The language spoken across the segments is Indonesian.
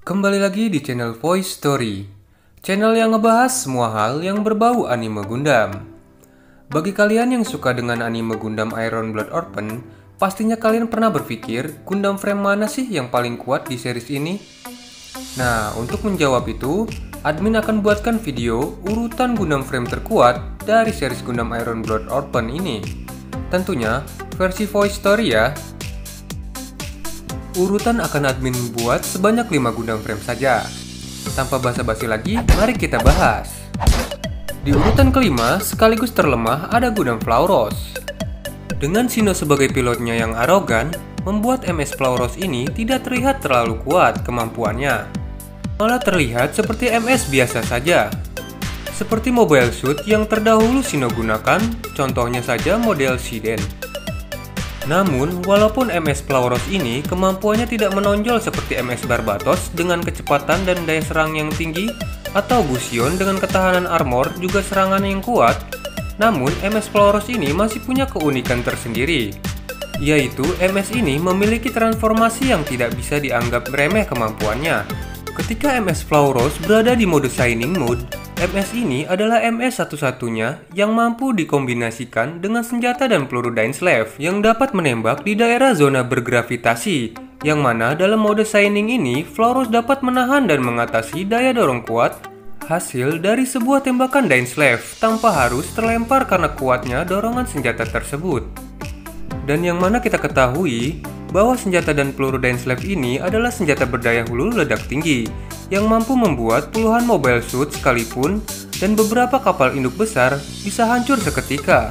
Kembali lagi di channel Voice Story, channel yang ngebahas semua hal yang berbau anime Gundam. Bagi kalian yang suka dengan anime Gundam Iron Blood Orphan, pastinya kalian pernah berpikir Gundam frame mana sih yang paling kuat di series ini? Nah, untuk menjawab itu, admin akan buatkan video urutan Gundam frame terkuat dari series Gundam Iron Blood Orphan ini. Tentunya versi Voice Story ya. Urutan akan admin buat sebanyak 5 Gundam frame saja. Tanpa basa-basi lagi, mari kita bahas. Di urutan kelima, sekaligus terlemah ada Gundam Flauros. Dengan Shino sebagai pilotnya yang arogan, membuat MS Flauros ini tidak terlihat terlalu kuat kemampuannya. Malah terlihat seperti MS biasa saja. Seperti mobile suit yang terdahulu Shino gunakan, contohnya saja model Shiden. Namun, walaupun MS Flauros ini kemampuannya tidak menonjol seperti MS Barbatos dengan kecepatan dan daya serang yang tinggi, atau Gusion dengan ketahanan armor juga serangan yang kuat, namun MS Flauros ini masih punya keunikan tersendiri, yaitu MS ini memiliki transformasi yang tidak bisa dianggap remeh kemampuannya. Ketika MS Flauros berada di mode Shining Mode, MS ini adalah MS satu-satunya yang mampu dikombinasikan dengan senjata dan peluru Dainsleif yang dapat menembak di daerah zona bergravitasi, yang mana dalam mode Shining ini Flauros dapat menahan dan mengatasi daya dorong kuat hasil dari sebuah tembakan Dainsleif tanpa harus terlempar karena kuatnya dorongan senjata tersebut. Dan yang mana kita ketahui bahwa senjata dan peluru Dainsleif ini adalah senjata berdaya hulu ledak tinggi yang mampu membuat puluhan mobile suit sekalipun dan beberapa kapal induk besar bisa hancur seketika.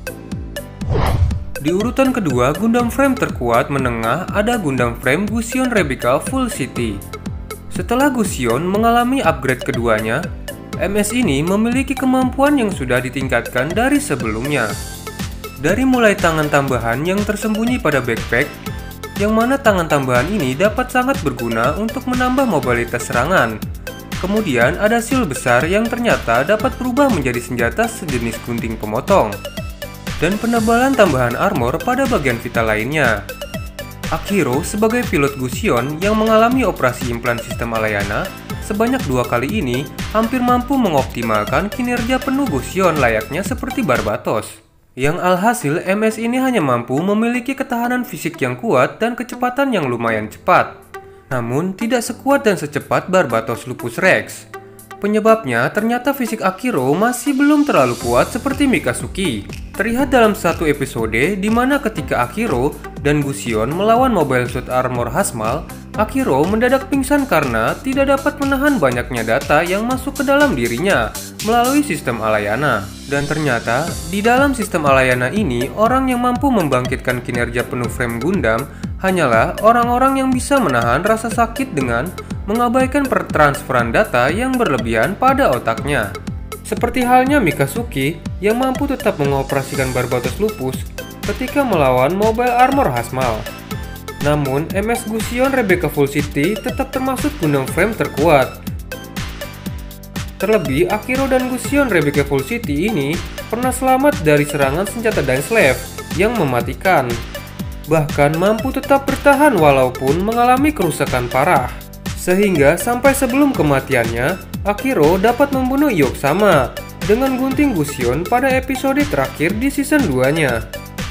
Di urutan kedua, Gundam frame terkuat menengah ada Gundam frame Gusion Rebecca Full City. Setelah Gusion mengalami upgrade keduanya, MS ini memiliki kemampuan yang sudah ditingkatkan dari sebelumnya. Dari mulai tangan tambahan yang tersembunyi pada backpack, yang mana tangan tambahan ini dapat sangat berguna untuk menambah mobilitas serangan. Kemudian ada shield besar yang ternyata dapat berubah menjadi senjata sejenis gunting pemotong. Dan penebalan tambahan armor pada bagian vital lainnya. Akiro sebagai pilot Gusion yang mengalami operasi implan sistem Alayana sebanyak 2 kali ini hampir mampu mengoptimalkan kinerja penuh Gusion layaknya seperti Barbatos. Yang alhasil MS ini hanya mampu memiliki ketahanan fisik yang kuat dan kecepatan yang lumayan cepat. Namun tidak sekuat dan secepat Barbatos Lupus Rex. Penyebabnya ternyata fisik Akiro masih belum terlalu kuat seperti Mikasuki. Terlihat dalam satu episode di mana ketika Akiro dan Gusion melawan Mobile Suit Armor Hasmal, Akiro mendadak pingsan karena tidak dapat menahan banyaknya data yang masuk ke dalam dirinya melalui sistem Alayana. Dan ternyata, di dalam sistem Alayana ini, orang yang mampu membangkitkan kinerja penuh frame Gundam hanyalah orang-orang yang bisa menahan rasa sakit dengan mengabaikan pertransferan data yang berlebihan pada otaknya. Seperti halnya Mikasuki yang mampu tetap mengoperasikan Barbatos Lupus ketika melawan Mobile Armor Hasmal. Namun, MS Gusion Rebecca Full City tetap termasuk Gundam frame terkuat. Terlebih, Akiro dan Gusion Rebecca Full City ini pernah selamat dari serangan senjata Dainsleif yang mematikan. Bahkan mampu tetap bertahan walaupun mengalami kerusakan parah. Sehingga sampai sebelum kematiannya, Akiro dapat membunuh Iyoksama dengan gunting Gusion pada episode terakhir di season 2-nya.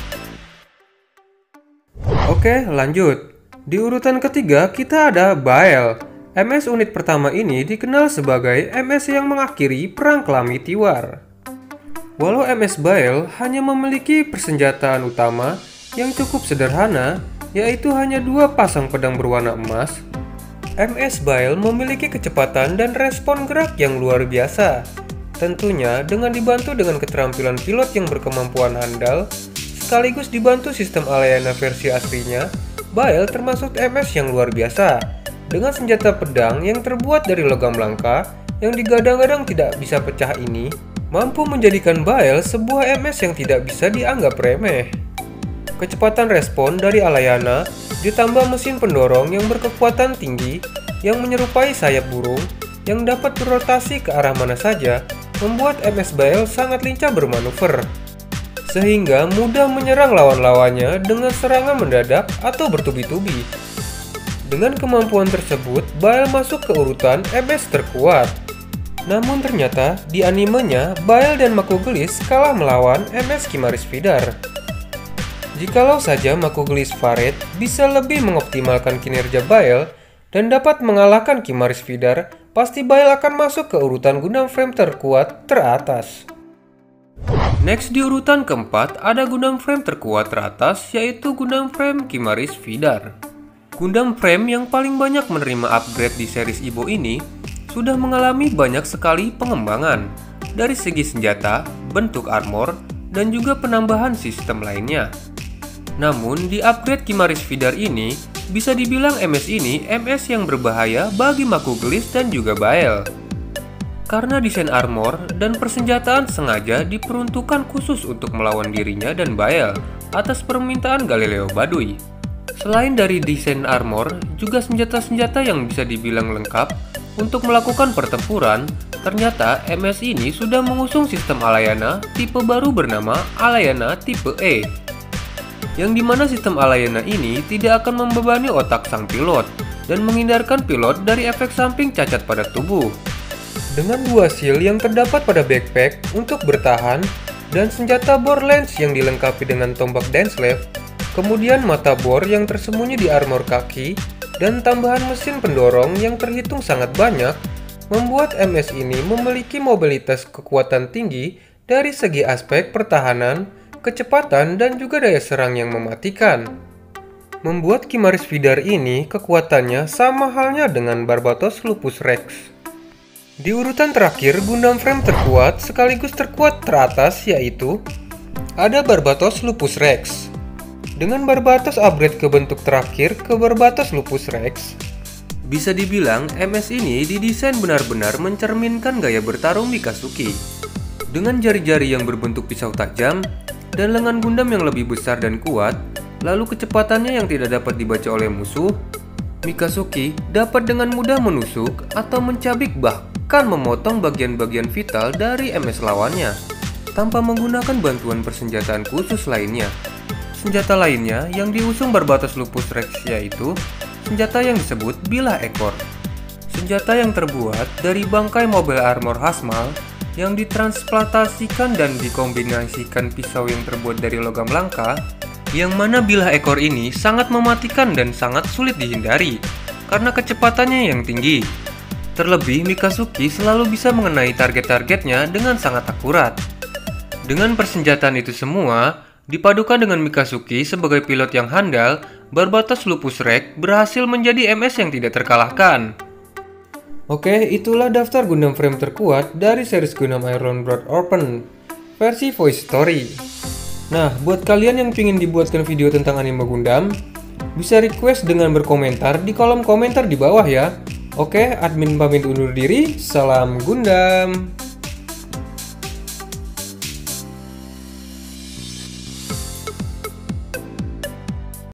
Oke, lanjut. Di urutan ketiga kita ada Bael. MS unit pertama ini dikenal sebagai MS yang mengakhiri Perang Kelami Tiwar. Walau MS Bael hanya memiliki persenjataan utama yang cukup sederhana, yaitu hanya 2 pasang pedang berwarna emas, MS Bael memiliki kecepatan dan respon gerak yang luar biasa. Tentunya dengan dibantu dengan keterampilan pilot yang berkemampuan handal, sekaligus dibantu sistem Alayana versi aslinya, Bael termasuk MS yang luar biasa. Dengan senjata pedang yang terbuat dari logam langka yang digadang-gadang tidak bisa pecah ini, mampu menjadikan Bael sebuah MS yang tidak bisa dianggap remeh. Kecepatan respon dari Alayana ditambah mesin pendorong yang berkekuatan tinggi yang menyerupai sayap burung yang dapat berotasi ke arah mana saja, membuat MS Bael sangat lincah bermanuver. Sehingga mudah menyerang lawan-lawannya dengan serangan mendadak atau bertubi-tubi. Dengan kemampuan tersebut, Bile masuk ke urutan MS terkuat. Namun ternyata di animenya, Bile dan Makuglis kalah melawan MS Kimaris Vidar. Jikalau saja Makuglis Faret bisa lebih mengoptimalkan kinerja Bile dan dapat mengalahkan Kimaris Vidar, pasti Bile akan masuk ke urutan Gundam Frame terkuat teratas. Next di urutan keempat ada Gundam Frame terkuat teratas, yaitu Gundam Frame Kimaris Vidar. Gundam Frame yang paling banyak menerima upgrade di series Ibo ini sudah mengalami banyak sekali pengembangan dari segi senjata, bentuk armor, dan juga penambahan sistem lainnya. Namun di upgrade Kimaris Vidar ini bisa dibilang MS ini MS yang berbahaya bagi Makuglis dan juga Bile. Karena desain armor dan persenjataan sengaja diperuntukkan khusus untuk melawan dirinya dan Bile atas permintaan Galileo Baduy. Selain dari desain armor, juga senjata-senjata yang bisa dibilang lengkap untuk melakukan pertempuran, ternyata MS ini sudah mengusung sistem Alayana tipe baru bernama Alayana tipe E. Yang dimana sistem Alayana ini tidak akan membebani otak sang pilot dan menghindarkan pilot dari efek samping cacat pada tubuh. Dengan dua shield yang terdapat pada backpack untuk bertahan dan senjata bor lens yang dilengkapi dengan tombak Dainsleif, kemudian mata bor yang tersembunyi di armor kaki, dan tambahan mesin pendorong yang terhitung sangat banyak, membuat MS ini memiliki mobilitas kekuatan tinggi dari segi aspek pertahanan, kecepatan, dan juga daya serang yang mematikan. Membuat Kimaris Vidar ini kekuatannya sama halnya dengan Barbatos Lupus Rex. Di urutan terakhir, Gundam Frame terkuat sekaligus terkuat teratas yaitu ada Barbatos Lupus Rex. Dengan Barbatos upgrade ke bentuk terakhir ke Barbatos Lupus Rex, bisa dibilang MS ini didesain benar-benar mencerminkan gaya bertarung Mikasuki. Dengan jari-jari yang berbentuk pisau tajam dan lengan Gundam yang lebih besar dan kuat, lalu kecepatannya yang tidak dapat dibaca oleh musuh, Mikasuki dapat dengan mudah menusuk atau mencabik bahkan memotong bagian-bagian vital dari MS lawannya tanpa menggunakan bantuan persenjataan khusus lainnya. Senjata lainnya yang diusung Barbatos Lupus Rex yaitu senjata yang disebut bilah ekor. Senjata yang terbuat dari bangkai mobil armor Hasmal yang ditransplantasikan dan dikombinasikan pisau yang terbuat dari logam langka, yang mana bilah ekor ini sangat mematikan dan sangat sulit dihindari karena kecepatannya yang tinggi. Terlebih Mikasuki selalu bisa mengenai target-targetnya dengan sangat akurat. Dengan persenjataan itu semua, dipadukan dengan Mikasuki sebagai pilot yang handal, Barbatos Lupus Rex berhasil menjadi MS yang tidak terkalahkan. Oke, itulah daftar Gundam Frame terkuat dari series Gundam Iron Blood Orphan versi voice story. Nah, buat kalian yang pingin dibuatkan video tentang anime Gundam, bisa request dengan berkomentar di kolom komentar di bawah ya. Oke, admin pamit undur diri, salam Gundam.